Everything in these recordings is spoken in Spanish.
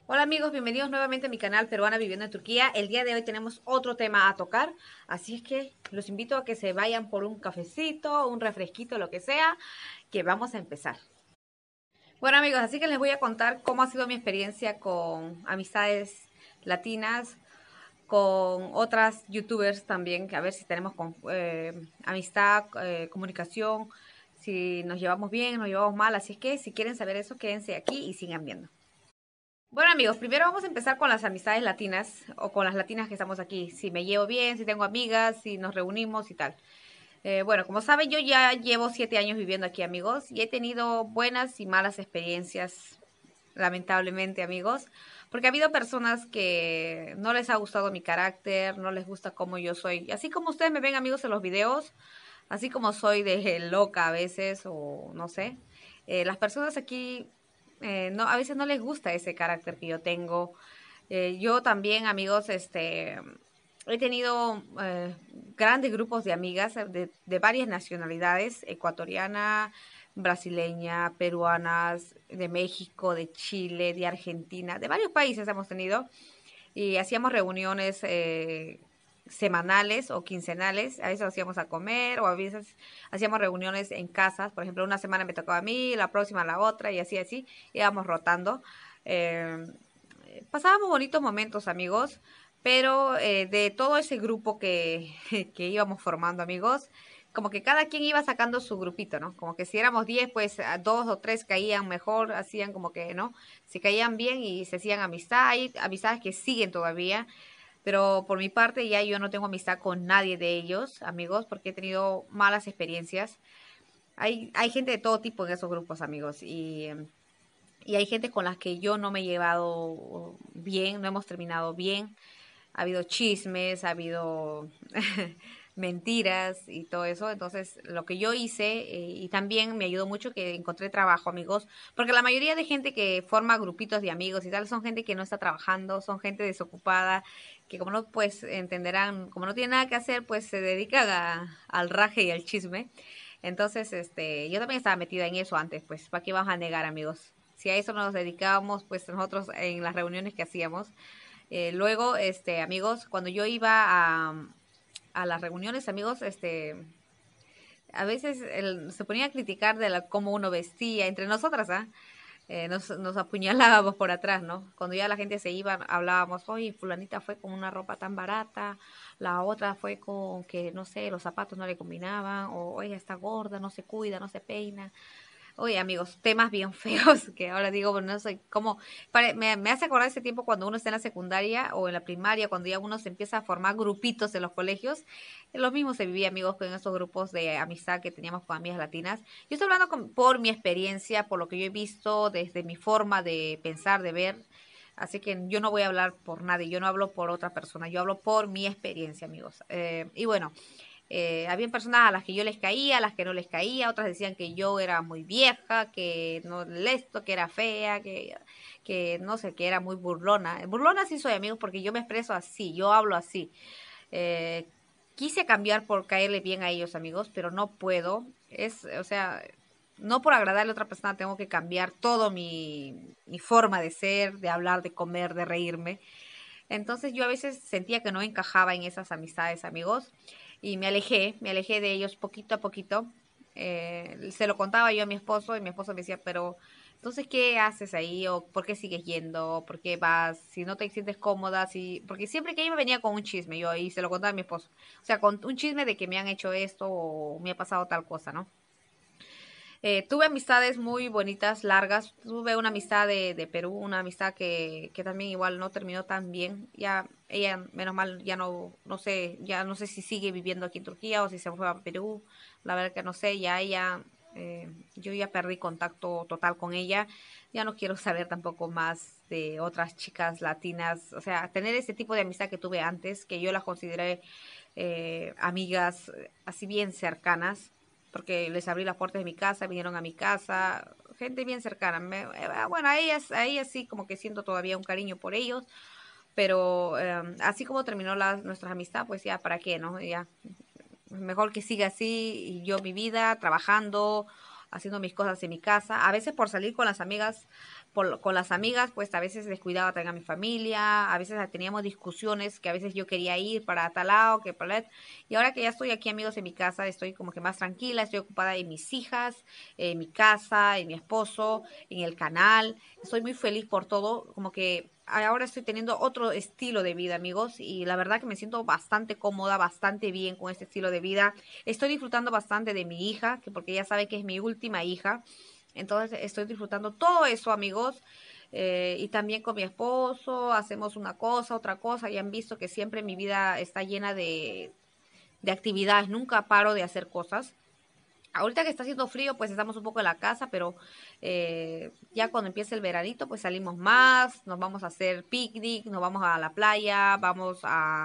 Hola amigos, bienvenidos nuevamente a mi canal Peruana Viviendo en Turquía. El día de hoy tenemos otro tema a tocar, así es que los invito a que se vayan por un cafecito, un refresquito, lo que sea, que vamos a empezar. Bueno amigos, así que les voy a contar cómo ha sido mi experiencia con amistades latinas, con otras youtubers también, que a ver si tenemos amistad, comunicación, si nos llevamos bien, nos llevamos mal, así es que si quieren saber eso, quédense aquí y sigan viendo. Bueno amigos, primero vamos a empezar con las amistades latinas o con las latinas que estamos aquí. Si me llevo bien, si tengo amigas, si nos reunimos y tal. Bueno, como saben, yo ya llevo 7 años viviendo aquí amigos y he tenido buenas y malas experiencias, lamentablemente amigos, porque ha habido personas que no les ha gustado mi carácter, no les gusta cómo yo soy. Así como ustedes me ven amigos en los videos, así como soy de loca a veces o no sé, las personas aquí no, a veces no les gusta ese carácter que yo tengo. Yo también, amigos, he tenido grandes grupos de amigas de varias nacionalidades, ecuatoriana, brasileña, peruanas, de México, de Chile, de Argentina, de varios países hemos tenido y hacíamos reuniones semanales o quincenales, a veces hacíamos a comer o a veces hacíamos reuniones en casas, por ejemplo, una semana me tocaba a mí, la próxima a la otra y así, íbamos rotando. Eh, Pasábamos bonitos momentos, amigos, pero de todo ese grupo que íbamos formando, amigos, como que cada quien iba sacando su grupito, ¿no? Como que si éramos 10, pues a 2 o 3 caían mejor, hacían como que, ¿no? Se caían bien y se hacían amistad. Hay amistades que siguen todavía, pero por mi parte ya yo no tengo amistad con nadie de ellos, amigos, porque he tenido malas experiencias. Hay gente de todo tipo en esos grupos, amigos, y hay gente con la que yo no me he llevado bien, no hemos terminado bien. Ha habido chismes, ha habido mentiras y todo eso. Entonces, lo que yo hice, y también me ayudó mucho que encontré trabajo, amigos, porque la mayoría de gente que forma grupitos de amigos y tal son gente que no está trabajando, son gente desocupada, que como no, pues entenderán, como no tiene nada que hacer, pues se dedican al raje y al chisme. Entonces, yo también estaba metida en eso antes, pues, ¿para qué vamos a negar, amigos? Si a eso nos dedicábamos, pues nosotros en las reuniones que hacíamos. Luego, amigos, cuando yo iba a las reuniones, amigos, a veces se ponía a criticar de cómo uno vestía entre nosotras, ¿ah? Nos apuñalábamos por atrás, ¿no? Cuando ya la gente se iba, hablábamos, oye, fulanita fue con una ropa tan barata, la otra fue con que, no sé, los zapatos no le combinaban, o ella está gorda, no se cuida, no se peina. Oye, amigos, temas bien feos que ahora digo, bueno, no sé cómo. Me hace acordar ese tiempo cuando uno está en la secundaria o en la primaria, cuando ya uno se empieza a formar grupitos en los colegios. Lo mismo se vivía, amigos, con esos grupos de amistad que teníamos con amigas latinas. Yo estoy hablando por mi experiencia, por lo que yo he visto, desde mi forma de pensar, de ver. Así que yo no voy a hablar por nadie, yo no hablo por otra persona, yo hablo por mi experiencia, amigos. Y bueno. Habían personas a las que yo les caía, a las que no les caía, otras decían que yo era muy vieja, que no esto, que era fea, que no sé, que era muy burlona. Burlona sí soy, amigos, porque yo me expreso así, yo hablo así. Eh, Quise cambiar por caerle bien a ellos, amigos, pero no puedo. O sea, no por agradarle a otra persona tengo que cambiar todo mi forma de ser, de hablar, de comer, de reírme. Entonces yo a veces sentía que no encajaba en esas amistades, amigos, y me alejé de ellos poquito a poquito. Se lo contaba yo a mi esposo y mi esposo me decía, pero entonces, ¿qué haces ahí? ¿O por qué sigues yendo? ¿Por qué vas? Si no te sientes cómoda, si... Porque siempre que iba venía con un chisme, yo y se lo contaba a mi esposo. O sea, con un chisme de que me han hecho esto o me ha pasado tal cosa, ¿no? Tuve amistades muy bonitas, largas. Tuve una amistad de Perú, una amistad que también igual no terminó tan bien. Ya ella, menos mal, ya no sé, ya no sé si sigue viviendo aquí en Turquía o si se fue a Perú. La verdad que no sé, ya ella, yo ya perdí contacto total con ella. Ya no quiero saber tampoco más de otras chicas latinas. O sea, tener ese tipo de amistad que tuve antes, que yo las consideré amigas así bien cercanas porque les abrí las puertas de mi casa, vinieron a mi casa, gente bien cercana. Bueno, a ellas sí como que siento todavía un cariño por ellos, pero así como terminó nuestra amistad, pues ya, ¿para qué, no? Ya, mejor que siga así y yo mi vida, trabajando, haciendo mis cosas en mi casa, a veces por salir con las amigas, con las amigas, pues a veces descuidaba también a mi familia, a veces teníamos discusiones que a veces yo quería ir para tal lado, que para... Y ahora que ya estoy aquí, amigos, en mi casa, estoy como que más tranquila, estoy ocupada en mis hijas, en mi casa, en mi esposo, en el canal. Estoy muy feliz por todo, como que ahora estoy teniendo otro estilo de vida, amigos, y la verdad que me siento bastante cómoda, bastante bien con este estilo de vida. Estoy disfrutando bastante de mi hija, que porque ella sabe que es mi última hija. Entonces estoy disfrutando todo eso, amigos. Y también con mi esposo, hacemos una cosa, otra cosa, y han visto que siempre mi vida está llena de actividades, nunca paro de hacer cosas. Ahorita que está haciendo frío, pues estamos un poco en la casa, pero ya cuando empiece el veranito, pues salimos más, nos vamos a hacer picnic, nos vamos a la playa, vamos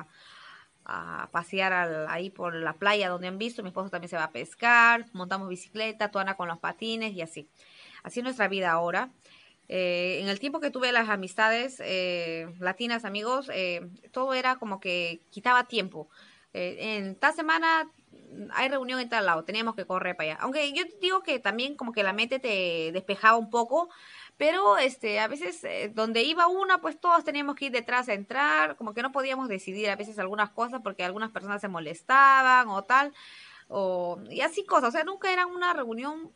a pasear ahí por la playa donde han visto, mi esposo también se va a pescar, montamos bicicleta, Tuana con los patines y así. Así es nuestra vida ahora. En el tiempo que tuve las amistades latinas, amigos, todo era como que quitaba tiempo. En tal semana hay reunión en tal lado, teníamos que correr para allá. Aunque yo digo que también como que la mente te despejaba un poco, pero a veces donde iba una, pues todos teníamos que ir detrás a entrar, como que no podíamos decidir a veces algunas cosas porque algunas personas se molestaban o tal y así cosas, o sea, nunca era una reunión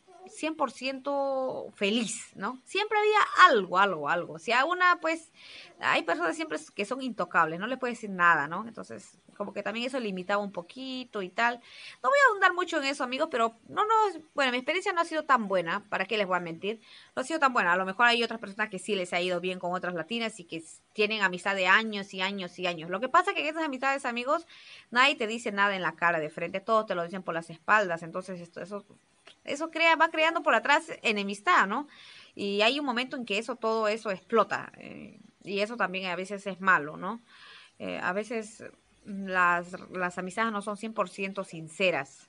100% feliz, ¿no? Siempre había algo. Si a una, pues, hay personas siempre que son intocables, no le puedes decir nada, ¿no? Entonces, como que también eso limitaba un poquito y tal. No voy a ahondar mucho en eso, amigos, pero bueno, mi experiencia no ha sido tan buena, ¿para qué les voy a mentir? No ha sido tan buena, a lo mejor hay otras personas que sí les ha ido bien con otras latinas y que tienen amistad de años y años y años. Lo que pasa es que en esas amistades, amigos, nadie te dice nada en la cara de frente, todos te lo dicen por las espaldas, entonces eso va creando por atrás enemistad, ¿no? Y hay un momento en que todo eso explota, y eso también a veces es malo, ¿no? A veces las amistades no son 100% sinceras,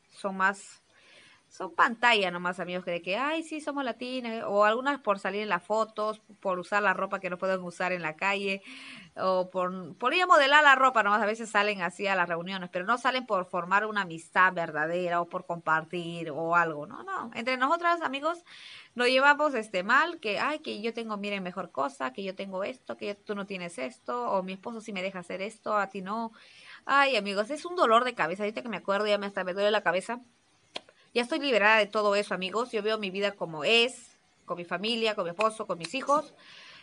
son pantalla nomás, amigos, que de que, ay, sí, somos latinas, o algunas por salir en las fotos, por usar la ropa que no pueden usar en la calle, o por ir a modelar la ropa, nomás a veces salen así a las reuniones, pero no salen por formar una amistad verdadera o por compartir o algo, no, no. Entre nosotras, amigos, lo llevamos mal, que, ay, que yo tengo, miren, mejor cosa, que yo tengo esto, que tú no tienes esto, o mi esposo sí me deja hacer esto, a ti no. Ay, amigos, es un dolor de cabeza, ahorita que me acuerdo ya me duele la cabeza. Ya estoy liberada de todo eso, amigos. Yo veo mi vida como es, con mi familia, con mi esposo, con mis hijos.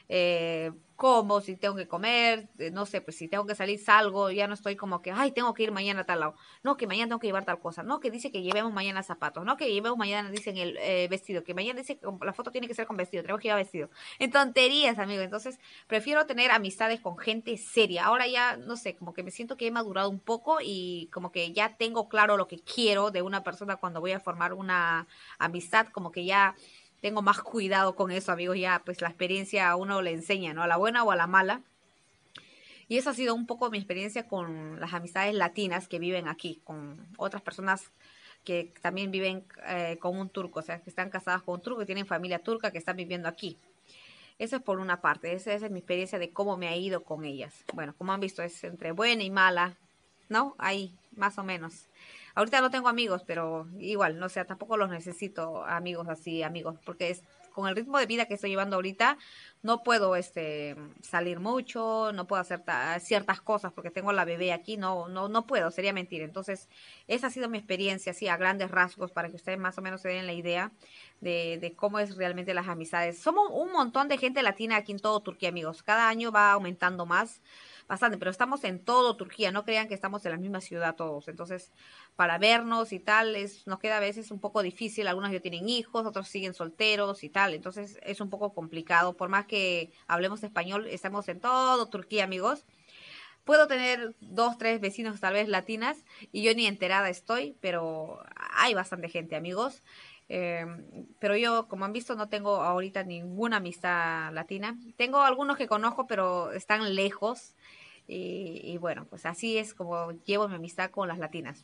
Como, si tengo que comer, no sé, pues si tengo que salir, salgo. Ya no estoy como que, ay, tengo que ir mañana a tal lado. No, que mañana tengo que llevar tal cosa. No, que dice que llevemos mañana zapatos. No, que llevemos mañana, dicen el vestido. Que mañana dice que la foto tiene que ser con vestido. Tenemos que llevar vestido. En tonterías, amigos. Entonces, prefiero tener amistades con gente seria. Ahora ya, no sé, como que me siento que he madurado un poco y como que ya tengo claro lo que quiero de una persona cuando voy a formar una amistad. Como que ya tengo más cuidado con eso, amigos, ya pues la experiencia a uno le enseña, ¿no? A la buena o a la mala. Y esa ha sido un poco mi experiencia con las amistades latinas que viven aquí, con otras personas que también viven con un turco, o sea, que están casadas con un turco, que tienen familia turca, que están viviendo aquí. Eso es por una parte, esa es mi experiencia de cómo me ha ido con ellas. Bueno, como han visto, es entre buena y mala, ¿no? Ahí, más o menos. Ahorita no tengo amigos, pero igual, no sé, tampoco los necesito amigos así, amigos, porque con el ritmo de vida que estoy llevando ahorita, no puedo salir mucho, no puedo hacer ciertas cosas porque tengo la bebé aquí, no puedo, sería mentir. Entonces, esa ha sido mi experiencia, así a grandes rasgos, para que ustedes más o menos se den la idea de cómo es realmente las amistades. Somos un montón de gente latina aquí en todo Turquía, amigos. Cada año va aumentando más, bastante, pero estamos en todo Turquía. No crean que estamos en la misma ciudad todos. Entonces, para vernos y tal, nos queda a veces un poco difícil. Algunos ya tienen hijos, otros siguen solteros y tal. Entonces, es un poco complicado. Por más que hablemos español, estamos en todo Turquía, amigos. Puedo tener dos, tres vecinos tal vez latinas y yo ni enterada estoy, pero hay bastante gente, amigos. Eh, pero yo, como han visto, no tengo ahorita ninguna amistad latina. Tengo algunos que conozco, pero están lejos. Y bueno, pues así es como llevo mi amistad con las latinas.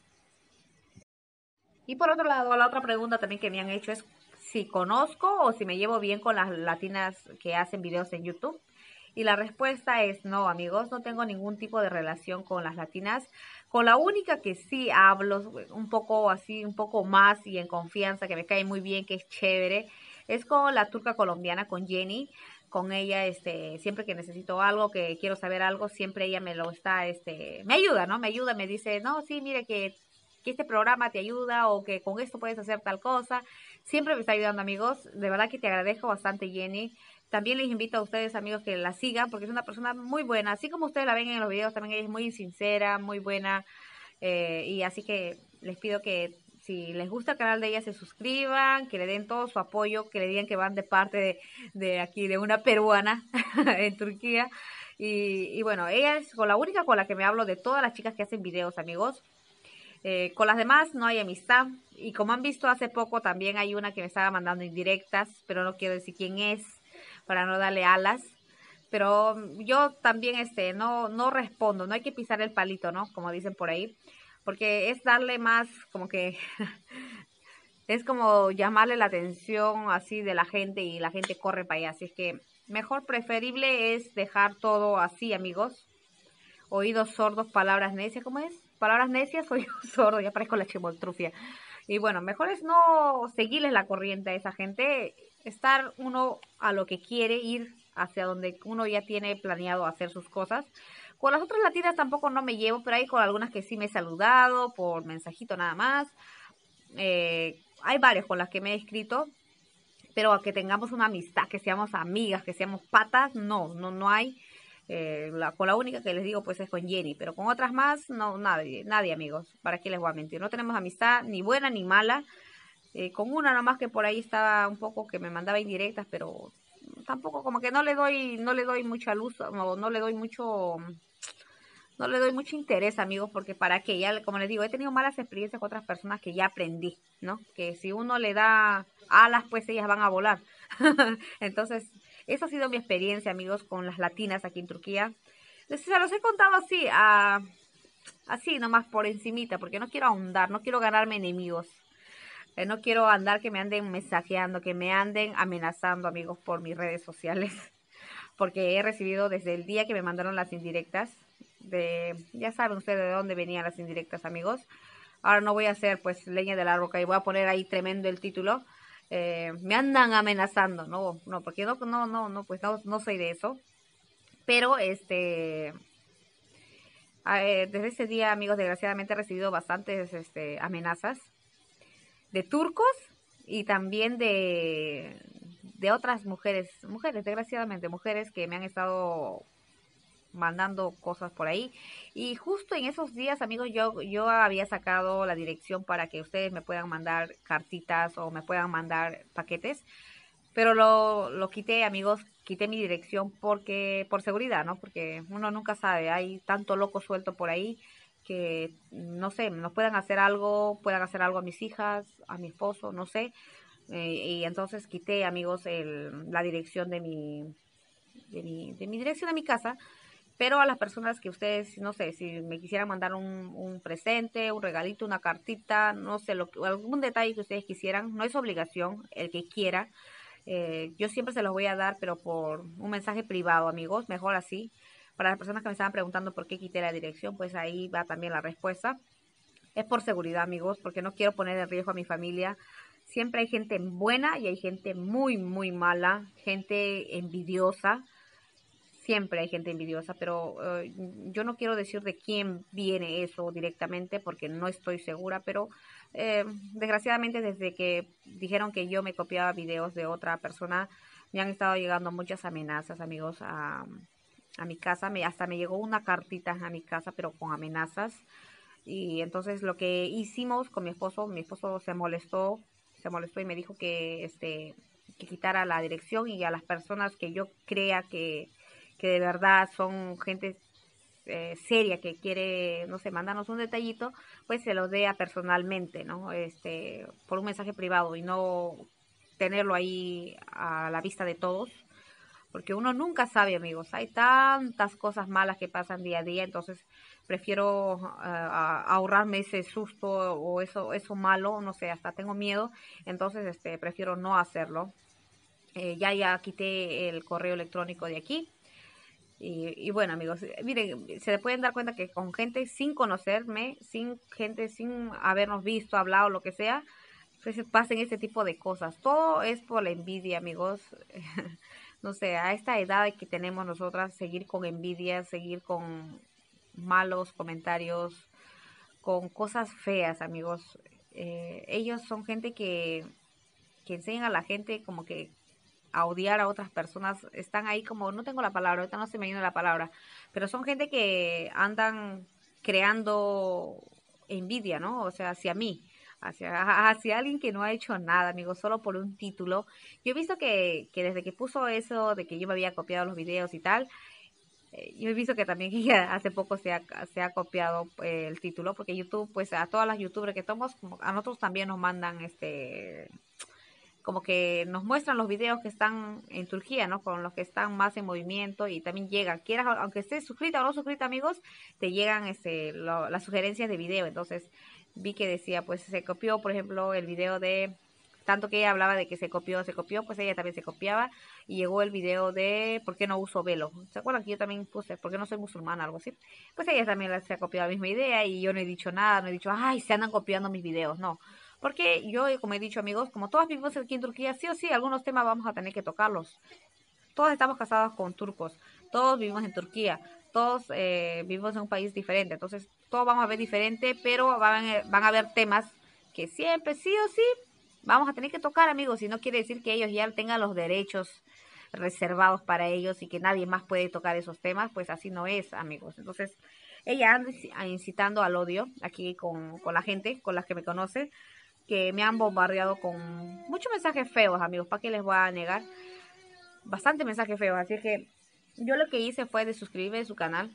Y por otro lado, la otra pregunta también que me han hecho es si conozco o si me llevo bien con las latinas que hacen videos en YouTube. Y la respuesta es no, amigos, no tengo ningún tipo de relación con las latinas. Con la única que sí hablo un poco así, un poco más y en confianza, que me cae muy bien, que es chévere, es con la turca colombiana, con Jenny. con ella, siempre que necesito algo, que quiero saber algo, siempre ella me lo está, me ayuda, ¿no? Me ayuda, me dice, no, sí, mire que este programa te ayuda o que con esto puedes hacer tal cosa. Siempre me está ayudando, amigos. De verdad que te agradezco bastante, Jenny. También les invito a ustedes, amigos, que la sigan porque es una persona muy buena. Así como ustedes la ven en los videos, también ella es muy sincera, muy buena. Y así que les pido que si les gusta el canal de ella se suscriban, que le den todo su apoyo, que le digan que van de parte de aquí, de una peruana en Turquía. Y bueno, ella es con la única con la que me hablo de todas las chicas que hacen videos, amigos. Con las demás no hay amistad. Y como han visto hace poco, también hay una que me estaba mandando indirectas, pero no quiero decir quién es, para no darle alas. Pero yo también no respondo, no hay que pisar el palito, ¿no? Como dicen por ahí. Porque es darle más, como que, es como llamarle la atención así de la gente y la gente corre para allá. Así es que mejor preferible es dejar todo así, amigos. Oídos sordos, palabras necias, ¿cómo es? Palabras necias, oídos sordos, ya parezco la chimoltrufia. Y bueno, mejor es no seguirles la corriente a esa gente, estar uno a lo que quiere, ir hacia donde uno ya tiene planeado hacer sus cosas. Con las otras latinas tampoco no me llevo, pero hay con algunas que sí me he saludado por mensajito nada más. Hay varias con las que me he escrito, pero a que tengamos una amistad, que seamos amigas, que seamos patas, no hay. Con la única que les digo pues es con Jenny, pero con otras más, no, nadie amigos, ¿para qué les voy a mentir? No tenemos amistad ni buena ni mala, con una nomás que por ahí estaba un poco que me mandaba indirectas, pero tampoco como que no le doy mucha luz, no le doy mucho interés, amigos, porque para qué, ya como les digo, he tenido malas experiencias con otras personas que ya aprendí, ¿no? Que si uno le da alas, pues ellas van a volar. Entonces, esa ha sido mi experiencia, amigos, con las latinas aquí en Turquía. Se los he contado así nomás por encimita, porque no quiero ahondar, no quiero ganarme enemigos. No quiero andar que me anden mensajeando, que me anden amenazando, amigos, por mis redes sociales. Porque he recibido desde el día que me mandaron las indirectas, ya saben ustedes de dónde venían las indirectas, amigos. Ahora no voy a hacer pues leña de la roca y voy a poner ahí tremendo el título. Me andan amenazando, no, porque no, pues no soy de eso. Pero desde ese día, amigos, desgraciadamente he recibido bastantes amenazas de turcos y también de otras mujeres, desgraciadamente, mujeres que me han estado mandando cosas por ahí. Y justo en esos días, amigos, yo había sacado la dirección para que ustedes me puedan mandar cartitas o me puedan mandar paquetes, pero lo quité, amigos, quité mi dirección por seguridad, ¿no? Porque uno nunca sabe, hay tanto loco suelto por ahí que, no sé, nos puedan hacer algo a mis hijas, a mi esposo, no sé. Y entonces quité, amigos, la dirección de mi dirección de mi casa, pero a las personas que ustedes, no sé, si me quisieran mandar un presente, un regalito, una cartita, no sé, algún detalle que ustedes quisieran, no es obligación, el que quiera. Yo siempre se los voy a dar, pero por un mensaje privado, amigos, mejor así. Para las personas que me estaban preguntando por qué quité la dirección, pues ahí va también la respuesta. Es por seguridad, amigos, porque no quiero poner en riesgo a mi familia. Siempre hay gente buena y hay gente muy, muy mala, gente envidiosa. Siempre hay gente envidiosa, pero yo no quiero decir de quién viene eso directamente porque no estoy segura, pero desgraciadamente desde que dijeron que yo me copiaba videos de otra persona, me han estado llegando muchas amenazas, amigos, a mi casa. Hasta me llegó una cartita a mi casa, pero con amenazas. Y entonces lo que hicimos con mi esposo se molestó y me dijo que quitara la dirección y a las personas que yo crea que de verdad son gente seria que quiere, no sé, mandarnos un detallito, pues se lo dé personalmente, ¿no? Por un mensaje privado y no tenerlo ahí a la vista de todos, porque uno nunca sabe, amigos, hay tantas cosas malas que pasan día a día, entonces prefiero ahorrarme ese susto o eso malo, no sé, hasta tengo miedo, entonces prefiero no hacerlo. Ya quité el correo electrónico de aquí. Y bueno, amigos, miren, se pueden dar cuenta que con gente sin conocerme, sin habernos visto, hablado, lo que sea, pues pasen este tipo de cosas. Todo es por la envidia, amigos. no sé, a esta edad que tenemos nosotras, seguir con envidia, seguir con malos comentarios, con cosas feas, amigos. Ellos son gente que enseñan a la gente como que a odiar a otras personas, están ahí como, no tengo la palabra, ahorita no se me viene la palabra, pero son gente que andan creando envidia, ¿no? O sea, hacia mí, hacia alguien que no ha hecho nada, amigos, solo por un título. Yo he visto que desde que puso eso de que yo me había copiado los videos y tal, yo he visto que también ella hace poco se ha copiado el título, porque YouTube, pues a todas las youtubers que somos, como a nosotros también nos mandan como que nos muestran los videos que están en Turquía, ¿no? Con los que están más en movimiento y también llegan, quieras, aunque estés suscrita o no suscrita, amigos, te llegan las sugerencias de video. Entonces vi que decía, pues se copió, por ejemplo, el video de, tanto que ella hablaba de que se copió, pues ella también se copiaba y llegó el video de ¿por qué no uso velo? ¿Se acuerdan que yo también puse ¿por qué no soy musulmana? Algo así. Pues ella también se ha copiado la misma idea y yo no he dicho nada, no he dicho, ay, se andan copiando mis videos, no. Porque yo, como he dicho amigos, como todas vivimos aquí en Turquía, sí o sí, algunos temas vamos a tener que tocarlos. Todos estamos casados con turcos, todos vivimos en Turquía, todos vivimos en un país diferente, entonces todos vamos a ver diferente, pero van a haber temas que siempre, sí o sí, vamos a tener que tocar, amigos, y no quiere decir que ellos ya tengan los derechos reservados para ellos y que nadie más puede tocar esos temas, pues así no es, amigos. Entonces, ella anda incitando al odio aquí con la gente, con las que me conoce, que me han bombardeado con muchos mensajes feos, amigos, ¿para qué les voy a negar? Bastante mensajes feos, así que yo lo que hice fue de suscribirme a su canal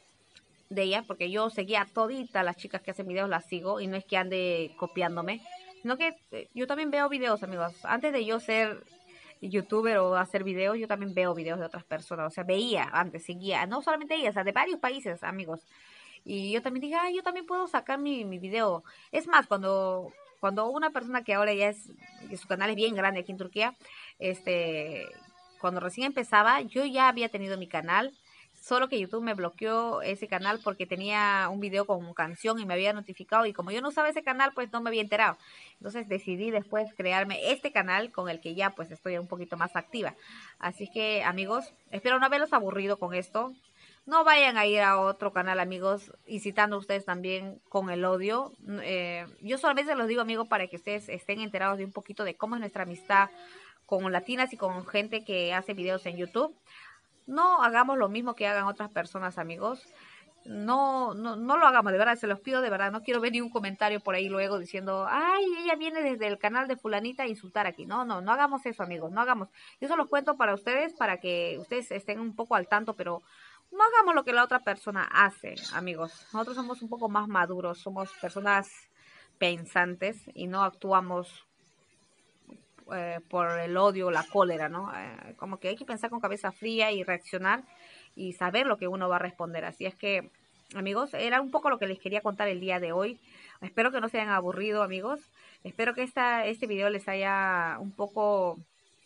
de ella, porque yo seguía a todita las chicas que hacen videos, las sigo, y no es que ande copiándome, sino que yo también veo videos, amigos. Antes de yo ser youtuber o hacer videos, yo también veo videos de otras personas, o sea, veía antes, seguía, no solamente ella, o sea, de varios países, amigos. Y yo también dije, ah, yo también puedo sacar mi video. Es más, cuando una persona que ahora ya es, que su canal es bien grande aquí en Turquía, este, cuando recién empezaba, yo ya había tenido mi canal, solo que YouTube me bloqueó ese canal porque tenía un video con canción y me había notificado y como yo no usaba ese canal, pues no me había enterado. Entonces decidí después crearme este canal con el que ya pues estoy un poquito más activa. Así que amigos, espero no haberlos aburrido con esto. No vayan a ir a otro canal, amigos, incitando a ustedes también con el odio. Yo solamente se los digo, amigos, para que ustedes estén enterados de un poquito de cómo es nuestra amistad con latinas y con gente que hace videos en YouTube. No hagamos lo mismo que hagan otras personas, amigos. No lo hagamos, de verdad, se los pido de verdad. No quiero ver ni un comentario por ahí luego diciendo, ay, ella viene desde el canal de fulanita a insultar aquí. No hagamos eso, amigos, no hagamos. Yo se los cuento para ustedes, para que ustedes estén un poco al tanto, pero no hagamos lo que la otra persona hace, amigos. Nosotros somos un poco más maduros, somos personas pensantes y no actuamos por el odio o la cólera, ¿no? Como que hay que pensar con cabeza fría y reaccionar y saber lo que uno va a responder. Así es que, amigos, era un poco lo que les quería contar el día de hoy. Espero que no se hayan aburrido, amigos. Espero que este video les haya un poco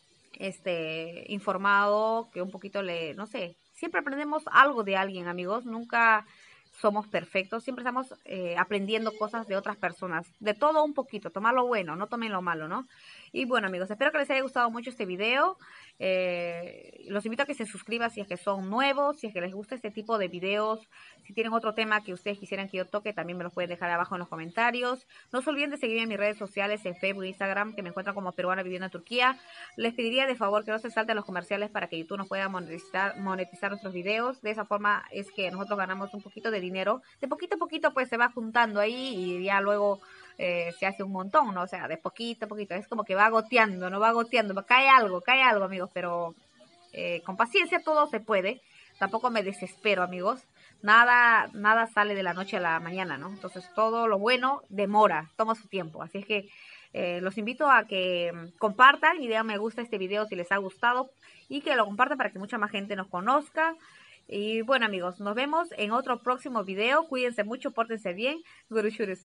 informado, que un poquito no sé, siempre aprendemos algo de alguien, amigos. Nunca somos perfectos, siempre estamos aprendiendo cosas de otras personas, de todo un poquito, tomar lo bueno, no tomen lo malo, ¿no? Y bueno, amigos, espero que les haya gustado mucho este video. Los invito a que se suscriban si es que son nuevos, si es que les gusta este tipo de videos. Si tienen otro tema que ustedes quisieran que yo toque, también me los pueden dejar abajo en los comentarios. No se olviden de seguirme en mis redes sociales, en Facebook e Instagram, que me encuentran como peruana viviendo en Turquía. Les pediría de favor que no se salten los comerciales para que YouTube nos pueda monetizar nuestros videos. De esa forma es que nosotros ganamos un poquito de dinero. De poquito a poquito pues se va juntando ahí y ya luego se hace un montón, ¿no? O sea, de poquito a poquito. Es como que va goteando, ¿no? Va goteando. Cae algo, amigos, pero con paciencia todo se puede. Tampoco me desespero, amigos. Nada sale de la noche a la mañana, ¿no? Entonces todo lo bueno demora, toma su tiempo. Así es que los invito a que compartan y den me gusta a este video si les ha gustado y que lo compartan para que mucha más gente nos conozca. Y bueno, amigos, nos vemos en otro próximo video. Cuídense mucho, pórtense bien. Görüşürüz.